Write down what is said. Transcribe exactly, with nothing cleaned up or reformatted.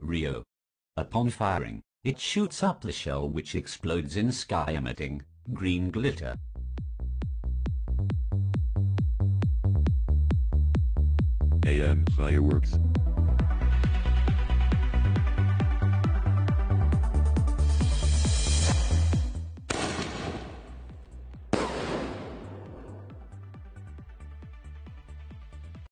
Rio. Upon firing, it shoots up the shell which explodes in sky emitting green glitter. A M Fireworks.